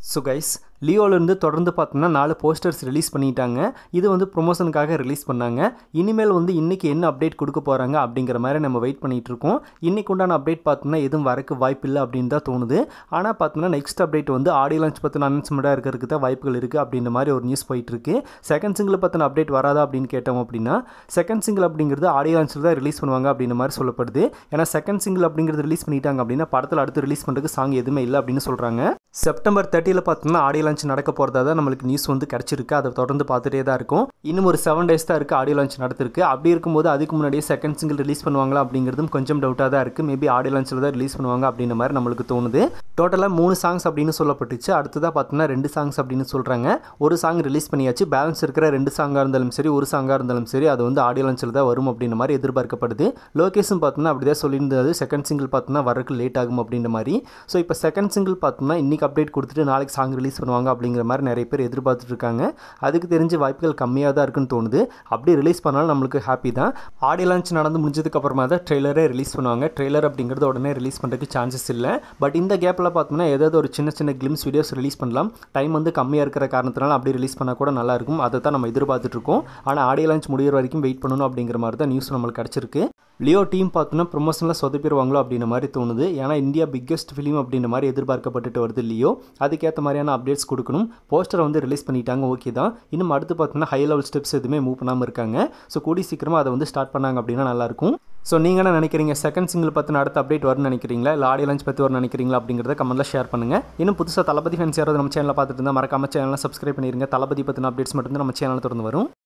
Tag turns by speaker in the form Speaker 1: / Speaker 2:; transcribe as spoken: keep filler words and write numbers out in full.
Speaker 1: So guys, லியோலேருந்து தொடர்ந்து பார்த்தோம்னா நாலு போஸ்டர்ஸ் ரிலீஸ் பண்ணிட்டாங்க. இது வந்து ப்ரொமோஷனுக்காக ரிலீஸ் பண்ணாங்க. இனிமேல் வந்து இன்றைக்கி என்ன அப்டேட் கொடுக்க போகிறாங்க அப்படிங்கிற மாதிரி நம்ம வெயிட் பண்ணிகிட்டு இருக்கோம். இன்றைக்கு உண்டான அப்டேட் பார்த்தோம்னா எதுவும் வரக்கு வாய்ப்பு இல்லை அப்படின்னு தான் தோணுது. ஆனால் பார்த்தோம்னா நெக்ஸ்ட் அப்டேட் வந்து ஆடியோ லான்ச் பற்றின அனௌன்ஸ்மெண்ட்டாக இருக்கிறதுக்கு தான் வாய்ப்புகள் இருக்குது அப்படின்ற மாதிரி ஒரு நியூஸ் போயிட்டுருக்கு. செகண்ட் சிங்கிள் பற்றின அப்டேட் வராதா அப்படின்னு கேட்டோம் அப்படின்னா, செகண்ட் சிங்கிள் அப்படிங்கிறது ஆடியோ லான்ச்சில் தான் ரிலீஸ் பண்ணுவாங்க அப்படின்ற மாதிரி சொல்லப்படுது. ஏன்னா செகண்ட் சிங்கிள் அப்படிங்கிறது ரிலீஸ் பண்ணிட்டாங்க அப்படின்னா படத்தில் அடுத்து ரிலீஸ் பண்ணுறதுக்கு சாங் எதுவுமே இல்லை அப்படின்னு சொல்கிறாங்க. செப்டம்பர் தேர்ட்டியில் பார்த்தோம்னா ஆடியோ லான்ச் நடக்க போகிறதா தான் நம்மளுக்கு நியூஸ் வந்து கிடச்சிருக்கு. அதை தொடர்ந்து பார்த்துட்டே தான் இருக்கும். இன்னும் ஒரு செவன் டேஸ் தான் இருக்குது ஆடியோ லான்ச் நடத்திருக்கு. அப்படி இருக்கும்போது அதுக்கு முன்னாடியே செகண்ட் சிங்கிள் ரிலீஸ் பண்ணுவாங்களா அப்படிங்கிறதும் கொஞ்சம் டவுட்டாக தான் இருக்குது. மேபி ஆடியோ லான்ச்சில் தான் ரிலீஸ் பண்ணுவாங்க அப்படின்ற மாதிரி நம்மளுக்கு தோணுது. டோட்டலாக மூணு சாங்ஸ் அப்படின்னு சொல்லப்பட்டுச்சு. அடுத்ததாக பார்த்தோம்னா ரெண்டு சாங்ஸ் அப்படின்னு சொல்கிறாங்க. ஒரு சாங் ரிலீஸ் பண்ணியாச்சு. பேலன்ஸ் இருக்கிற ரெண்டு சாங்காக இருந்தாலும் சரி, ஒரு சாங்காக இருந்தாலும் சரி, அது வந்து ஆடியோ லான்ச்சில் தான் வரும் அப்படின்ற மாதிரி எதிர்பார்க்கப்படுது. லோகேஷும் பார்த்தோம்னா அப்படி தான் சொல்லியிருந்தது. செகண்ட் சிங்கிள் பார்த்தோம்னா வரக்கு லேட் ஆகும் அப்படின்ற மாதிரி. ஸோ இப்போ செகண்ட் சிங்கிள் பார்த்தோம்னா இன்றைக்கி அப்டேட் கொடுத்துட்டு நாளைக்கு சாங் ரிலீஸ் பண்ணுவாங்க அப்படிங்கிற மாதிரி நிறைய பேர் எதிர்பார்த்துட்டு இருக்காங்க. அதுக்கு தெரிஞ்ச வாய்ப்புகள் கம்மியாக தான் இருக்குன்னு தோணுது. அப்படி ரிலீஸ் பண்ணாலும் நம்மளுக்கு ஹாப்பி தான். ஆடியோ லான்ச் நடந்து முடிஞ்சதுக்கு அப்புறமா தான் ட்ரெய்லரே ரிலீஸ் பண்ணுவாங்க. ட்ரெய்லர் அப்படிங்கிறது உடனே ரிலீஸ் பண்ணுறதுக்கு சான்சஸ் இல்லை. பட் இந்த கேப்பில் பார்த்தோம்னா ஏதாவது ஒரு சின்ன சின்ன கிளிம்ஸ் வீடியோஸ் ரிலீஸ் பண்ணலாம். டைம் வந்து கம்மியாக இருக்கிற காரணத்தினால அப்படி ரிலீஸ் பண்ணால் கூட நல்லாயிருக்கும். அதை தான் நம்ம எதிர்பார்த்துட்டு இருக்கோம். ஆனால் ஆடியோ லான்ச் முடிகிற வரைக்கும் வெயிட் பண்ணணும் அப்படிங்கிற மாதிரி தான் நியூஸ் நம்மளுக்கு கிடச்சிருக்கு. லியோ டீம் பார்த்தோன்னா ப்ரொமோஷனில் சொதப்பிடுவாங்களோ அப்படின்ற மாதிரி தோணுது. ஏன்னா இந்தியா பிக்கெஸ்ட் ஃபிலிம் அப்படின்ற மாதிரி எதிர்பார்க்கப்பட்டுட்டு வருது லியோ. அதுக்கேற்ற மாதிரியான அப்டேட்ஸ் கொடுக்கணும். போஸ்டரை வந்து ரிலீஸ் பண்ணிட்டாங்க, ஓகே தான். இன்னும் அடுத்து பார்த்தோன்னா ஹை லெவல் ஸ்டெப்ஸ் எதுவுமே மூவ் பண்ணாமல் இருக்காங்க. ஸோ கூடி சீக்கிரமாக அதை வந்து ஸ்டார்ட் பண்ணாங்க அப்படின்னா நல்லாயிருக்கும். ஸோ நீங்கள் என்ன நினைக்கிறீங்க? செகண்ட் சிங்கிள் பற்றின அடுத்த அப்டேட் வரும்னு நினைக்கிறீங்களா, இல்லை ஆடியோ லான்ச் பற்றி வரும்னு நினைக்கிறீங்களா அப்படிங்கிறத கமெண்ட்டில் ஷேர் பண்ணுங்கள். இன்னும் புதுசாக தளபதி ஃபேன்ஸ் யாராவது நம்ம சேனலில் பார்த்துட்டு இருந்தால் மறக்காம சேனலை சப்ஸ்கிரைப் பண்ணிடுங்க. தளபதி பற்றின அப்டேட்ஸ் மட்டும் தான் நம்ம சேனலில் தொடர்ந்து வரும்.